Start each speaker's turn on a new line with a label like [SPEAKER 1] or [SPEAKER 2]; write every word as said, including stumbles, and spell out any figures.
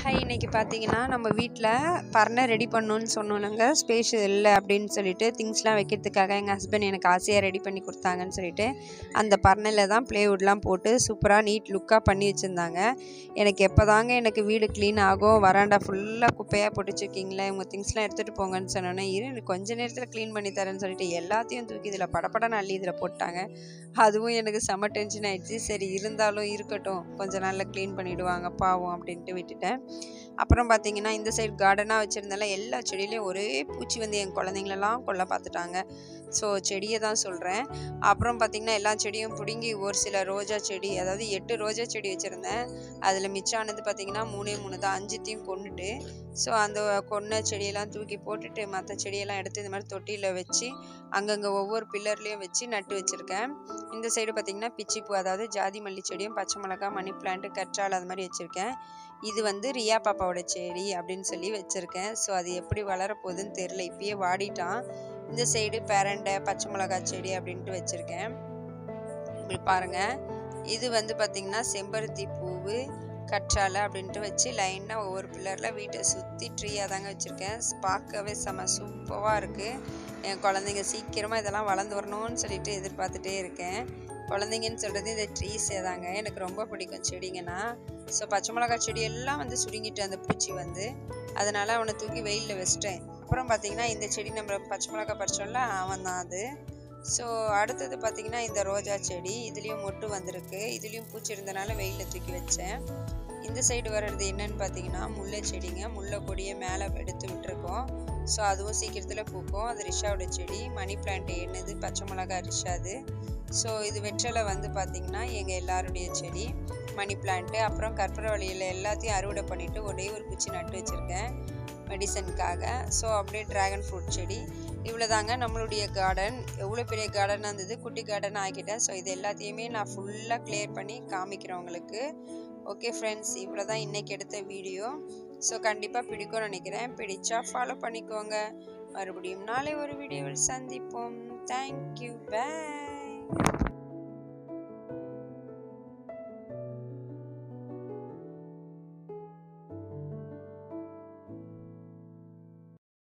[SPEAKER 1] Hi இன்னைக்கு பார்த்தீங்கன்னா நம்ம வீட்டில் பரணை ரெடி பண்ணணும்னு சொன்னோம்லங்க ஸ்பேஸ் இல்லை அப்படின்னு சொல்லிட்டு திங்ஸ்லாம் வைக்கிறதுக்காக எங்கள் ஹஸ்பண்ட் எனக்கு ஆசையாக ரெடி பண்ணி கொடுத்தாங்கன்னு சொல்லிட்டு அந்த பரணையில் தான் ப்ளேவுட்லாம் போட்டு சூப்பராக நீட் லுக்காக பண்ணி வச்சுருந்தாங்க. எனக்கு எப்போ தாங்க எனக்கு வீடு க்ளீன் ஆகும், வராண்டா ஃபுல்லாக குப்பையாக போட்டு வச்சுருக்கீங்களே, உங்கள் திங்ஸ்லாம் எடுத்துகிட்டு போங்கன்னு சொன்னோன்னே இரு எனக்கு கொஞ்சம் நேரத்தில் க்ளீன் பண்ணி தரேன்னு சொல்லிட்டு எல்லாத்தையும் தூக்கி இதில் படப்படன்னு அள்ளி இதில் போட்டாங்க. அதுவும் எனக்கு செம்ம டென்ஷன் ஆகிடுச்சு. சரி இருந்தாலும் இருக்கட்டும், கொஞ்ச நாளில் க்ளீன் பண்ணிவிடுவாங்க பாவம் அப்படின்ட்டு விட்டுட்டேன். அப்புறம் பார்த்தீங்கன்னா இந்த சைடு கார்டனாக வச்சுருந்தால எல்லா செடியிலையும் ஒரே பூச்சி வந்து என் குழந்தைங்களெல்லாம் கொல்ல பார்த்துட்டாங்க. ஸோ செடியை தான் சொல்கிறேன். அப்புறம் பார்த்திங்கன்னா எல்லா செடியும் பிடுங்கி ஒரு சில ரோஜா செடி, அதாவது எட்டு ரோஜா செடி வச்சுருந்தேன். அதில் மிச்சானது பார்த்திங்கன்னா மூணே மூணு தான், அஞ்சுத்தையும் கொண்டுட்டு ஸோ அந்த கொன்ன செடியெல்லாம் தூக்கி போட்டுட்டு மற்ற செடியெல்லாம் எடுத்து இந்த மாதிரி தொட்டியில் வச்சு அங்கங்கே ஒவ்வொரு பில்லர்லேயும் வச்சு நட்டு வச்சுருக்கேன். இந்த சைடு பார்த்திங்கன்னா பிச்சிப்பூ, அதாவது ஜாதி மல்லி செடியும் பச்சை மிளகா, மணி பிளான்ட்டு, கற்றாழை அது மாதிரி வச்சுருக்கேன். இது வந்து ரியா பாப்பாவோட செடி அப்படின்னு சொல்லி வச்சுருக்கேன். ஸோ அது எப்படி வளரப்போகுதுன்னு தெரில, இப்பயே வாடிட்டான். இந்த சைடு பேரண்டை, பச்சை மிளகா செடி அப்படின்ட்டு வச்சுருக்கேன். இப்படி பாருங்கள், இது வந்து பார்த்திங்கன்னா செம்பருத்தி பூவு, கற்றாழை அப்படின்ட்டு வச்சு லைனாக ஒவ்வொரு பில்லரில் வீட்டை சுற்றி ட்ரீயாக தாங்க வச்சுருக்கேன். பார்க்கவே செம சூப்பராக இருக்குது. என் குழந்தைங்க சீக்கிரமாக இதெல்லாம் வளர்ந்து வரணும்னு சொல்லிட்டு எதிர்பார்த்துட்டே இருக்கேன். குழந்தைங்கன்னு சொல்கிறது இந்த ட்ரீஸே தாங்க, எனக்கு ரொம்ப பிடிக்கும் செடிங்கன்னா. ஸோ பச்சை மிளகா செடி எல்லாம் வந்து சுருங்கிட்டு அந்த பூச்சி வந்து, அதனால் அவனை தூக்கி வெயிலில் வச்சிட்டேன். அப்புறம் பார்த்திங்கன்னா இந்த செடி நம்ம பச்சை மிளகா பறிச்சோம்ல, அவன் தான் அது. ஸோ அடுத்தது பார்த்திங்கன்னா இந்த ரோஜா செடி, இதுலேயும் மொட்டு வந்திருக்கு. இதுலேயும் பூச்சி இருந்தனால வெயிலில் தூக்கி வச்சேன். இந்த சைடு வர்றது என்னன்னு பார்த்தீங்கன்னா முல்லை செடிங்க. முல்லை கொடியை மேலே எடுத்து விட்டுருக்கோம். ஸோ அதுவும் சீக்கிரத்தில் பூக்கும். அது ரிஷாவோட செடி. மணி பிளான்ட் என்னது, பச்சை மிளகா ரிஷாது. ஸோ இது வெற்றலை வந்து பார்த்திங்கன்னா எங்கள் எல்லாருடைய செடி, மணி பிளான்ட்டு. அப்புறம் கற்பூரவள்ளியில் எல்லாத்தையும் அறுவடை பண்ணிவிட்டு ஒரே ஒரு குச்சி நட்டு வச்சுருக்கேன் மெடிசனுக்காக. ஸோ அப்படியே ட்ராகன் ஃப்ரூட் செடி. இவ்வளோ தாங்க நம்மளுடைய கார்டன். எவ்வளோ பெரிய கார்டனாக இருந்தது, குட்டி கார்டன் ஆக்கிட்டேன். ஸோ இது எல்லாத்தையுமே நான் ஃபுல்லாக கிளியர் பண்ணி காமிக்கிறேன் உங்களுக்கு. ஓகே ஃப்ரெண்ட்ஸ், இவ்வளோ தான் இன்றைக்கி எடுத்த வீடியோ. ஸோ கண்டிப்பாக பிடிக்கும்னு நினைக்கிறேன். பிடிச்சா ஃபாலோ பண்ணிக்கோங்க. மறுபடியும் நாளை ஒரு வீடியோவில் சந்திப்போம். தேங்க்யூ, பாய்.